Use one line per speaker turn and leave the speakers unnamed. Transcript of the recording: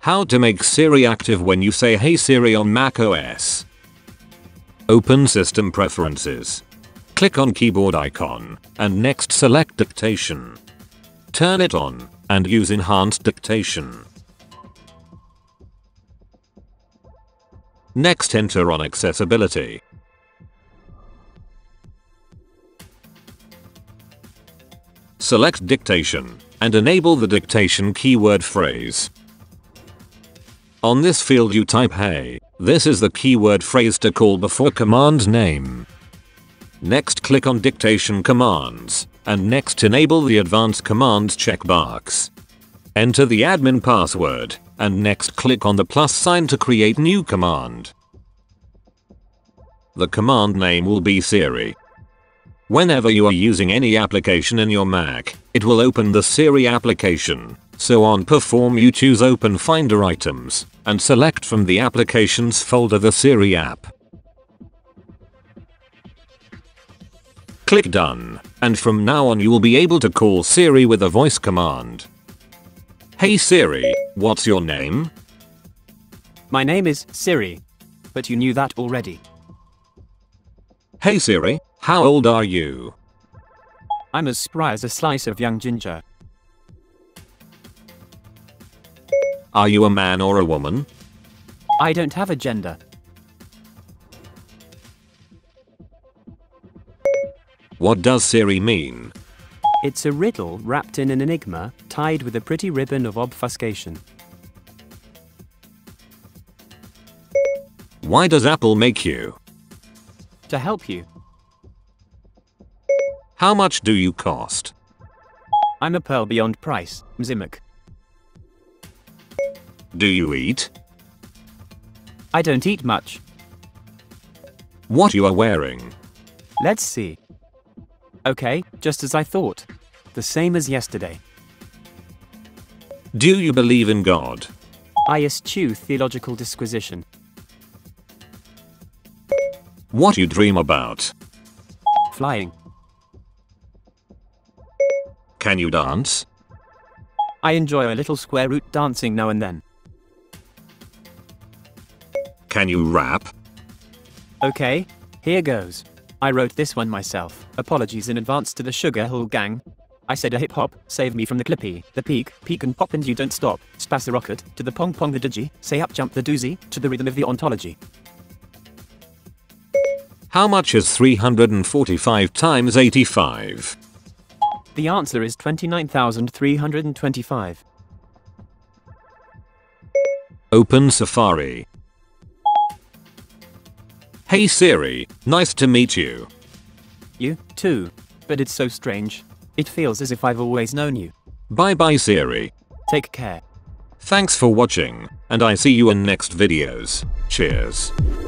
How to make Siri active when you say "Hey Siri" on macOS. Open System Preferences. Click on keyboard icon, and next select Dictation. Turn it on, and use Enhanced Dictation. Next enter on Accessibility. Select Dictation, and enable the dictation keyword phrase. On this field you type "Hey." This is the keyword phrase to call before command name. Next click on Dictation Commands, and next enable the Advanced Commands checkbox. Enter the admin password, and next click on the plus sign to create new command. The command name will be Siri. Whenever you are using any application in your Mac, it will open the Siri application. So on Perform you choose Open Finder Items, and select from the Applications folder the Siri App. Click Done, and from now on you will be able to call Siri with a voice command. Hey Siri, what's your name?
My name is Siri, but you knew that already.
Hey Siri, how old are you?
I'm as spry as a slice of young ginger.
Are you a man or a woman?
I don't have a gender.
What does Siri mean?
It's a riddle wrapped in an enigma, tied with a pretty ribbon of obfuscation.
Why does Apple make you?
To help you.
How much do you cost?
I'm a pearl beyond price, Mzimak.
Do you eat?
I don't eat much.
What you are wearing?
Let's see. Okay, just as I thought. The same as yesterday.
Do you believe in God?
I eschew theological disquisition.
What you dream about?
Flying.
Can you dance?
I enjoy a little square root dancing now and then.
Can you rap?
Okay, here goes. I wrote this one myself. Apologies in advance to the Sugar Hill Gang. I said a hip hop, save me from the clippy, the peak and pop and you don't stop. Spass the rocket, to the pong pong the digi, say up jump the doozy, to the rhythm of the ontology.
How much is 345 times 85?
The answer is 29,325.
Open Safari. Hey Siri, nice to meet you.
You, too. But it's so strange. It feels as if I've always known you.
Bye bye Siri.
Take care.
Thanks for watching, and I see you in next videos. Cheers.